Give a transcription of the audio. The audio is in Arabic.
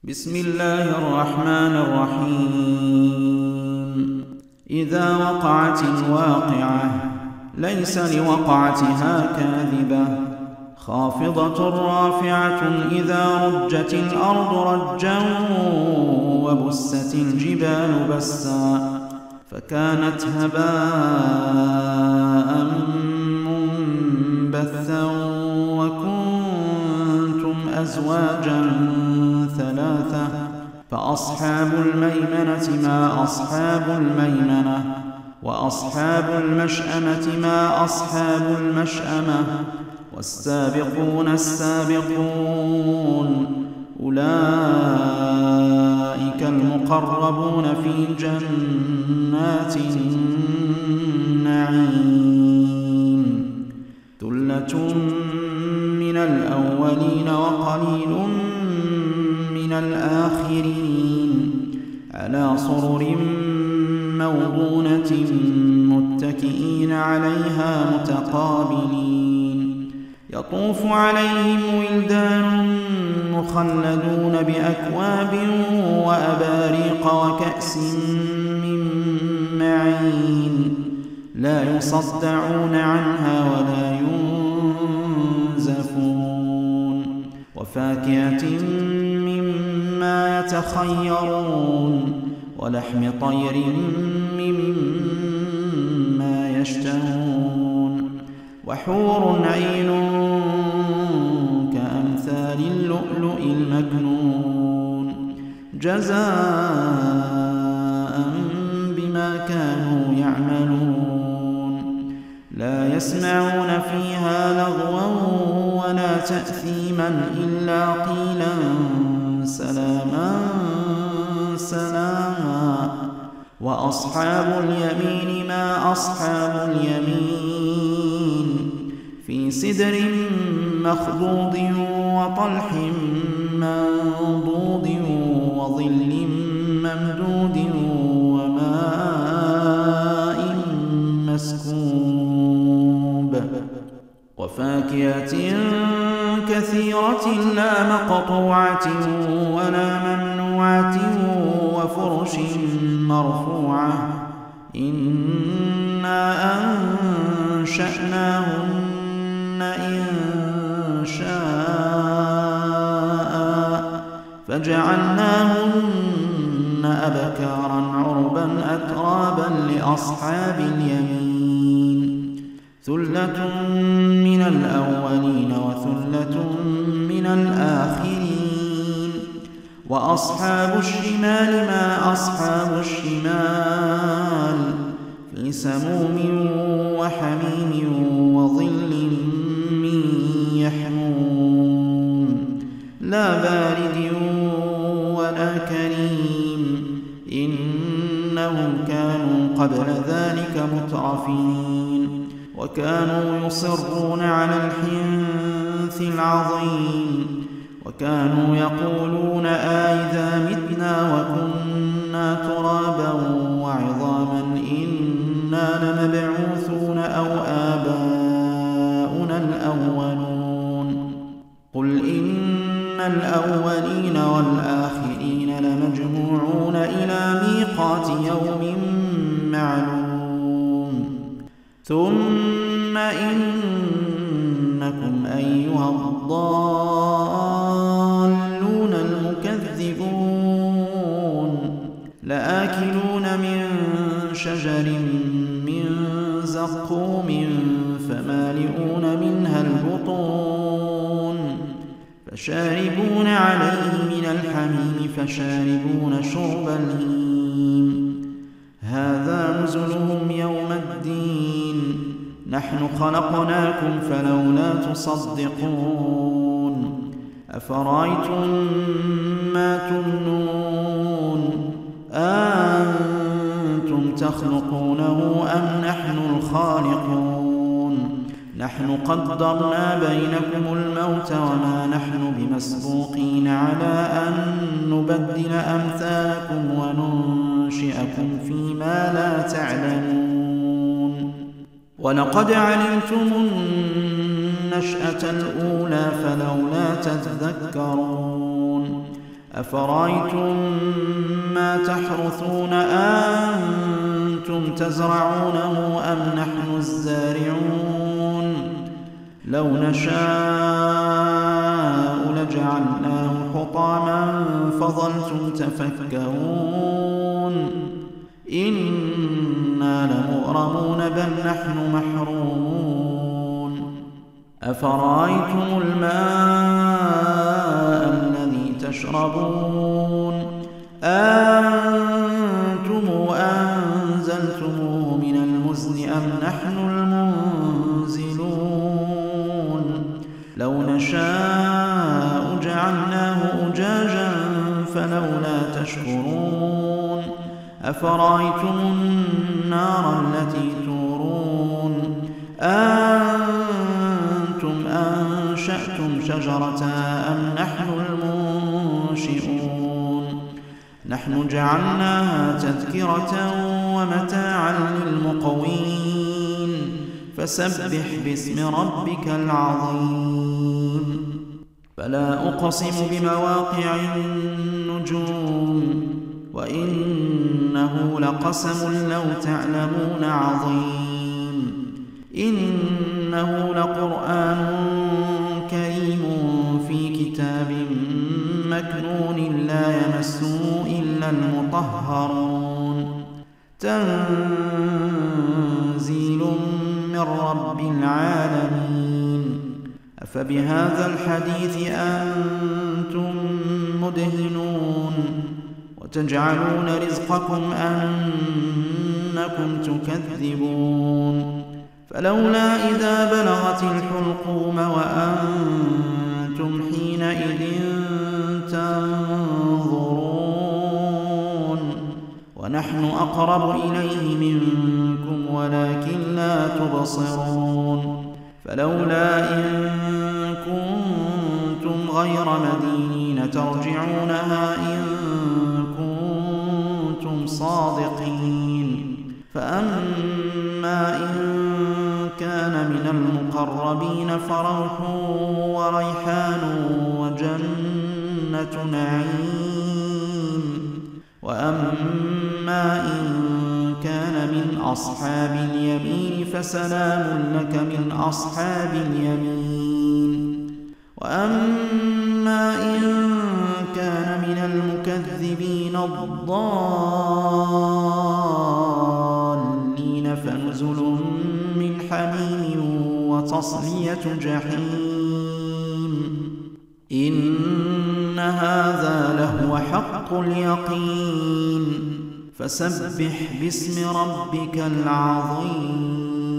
بسم الله الرحمن الرحيم. إذا وقعت الواقعة ليس لوقعتها كاذبة خافضة رافعة إذا رجت الأرض رجا وبست الجبال بسا فكانت هباء منبثا وكنتم أزواجا ثلاثة فأصحاب الميمنة ما أصحاب الميمنة وأصحاب المشأمة ما أصحاب المشأمة والسابقون السابقون أولئك المقربون في جنات النعيم ثلة من الأولين وقليل من الآخرين على سرر موضونة متكئين عليها متقابلين يطوف عليهم ولدان مخلدون بأكواب وأباريق وكأس من معين لا يصدعون عنها ولا ينزفون وفاكهة مما يتخيرون ولحم طير مما يشتهون وحور عين كأمثال اللؤلؤ المكنون جزاء بما كانوا يعملون لا يسمعون فيها لغوا ولا تأثيما إلا قيلا سلاما سلاما وأصحاب اليمين ما أصحاب اليمين في سدر مخضود وطلح منضود وظل ممدود وماء مسكوب وفاكهة كثيرة لا مقطوعة ولا ممنوعة وفرش مرفوعة إنا أنشأناهن إنشاء فجعلناهن أبكارا عربا أترابا لأصحاب اليمين ثلة من الأولين وثلة من الآخرين وأصحاب الشمال ما أصحاب الشمال في سموم وحميم وظل من يحموم لا بارد ولا كريم إنهم كانوا قبل ذلك مترفين وكانوا يصرون على الحنث العظيم وكانوا يقولون أئذا متنا وكنا ترابا وعظاما إنا لمبعوثون أو آباؤنا الأولون قل إن الأولين والآخرين لمجموعون إلى ميقات يوم معلوم ثم إنكم أيها الضالون المكذبون لآكلون من شجر من زقوم فمالئون منها البطون فشاربون عليه من الحميم فشاربون شرب الهيم هذا نزلهم يوم الدين نحن خلقناكم فلولا تصدقون أفرأيتم ما تمنون أنتم تخلقونه أم نحن الخالقون نحن قدرنا بينكم الموت وما نحن بمسبوقين على أن نبدل أمثالكم وننشئكم فيما لا تعلمون ولقد علمتم النشأة الأولى فلولا تذكرون أفرأيتم ما تحرثون أنتم تزرعونه أم نحن الزارعون لو نشاء لجعلناه حطاما فظلتم تفكهون إنا لمغرمون بل نحن محرومون أفرأيتم الماء الذي تشربون أنتم أنزلتموه من المزن أم نحن المنزلون لو نشاء جعلناه أجاجا فلولا تشكرون أفرأيتم النار التي تورون أنتم أنشأتم شجرتها أم نحن المنشئون نحن جعلناها تذكرة ومتاعا للمقوين فسبح باسم ربك العظيم فلا أقسم بمواقع النجوم وإنه لقسم لو تعلمون عظيم إنه لقرآن كريم في كتاب مكنون لا يمسه إلا المطهرون تنزيل من رب العالمين أفبهذا الحديث أنتم مدهنون وتجعلون رزقكم أنكم تكذبون فلولا إذا بلغت الحلقوم وأنتم حينئذ تنظرون ونحن أقرب إليه منكم ولكن لا تبصرون فلولا إن كنتم غير مدينين ترجعونها إن كنتم صادقين فأما إن كان من المقربين فروح وريحان وجنة نعيم وأما إن كان من أصحاب اليمين فسلام لك من أصحاب اليمين وأما إن كان من المكذبين الضالين فنزل من حميم وتصلية جحيم إن هذا لهو حق اليقين فسبح باسم ربك العظيم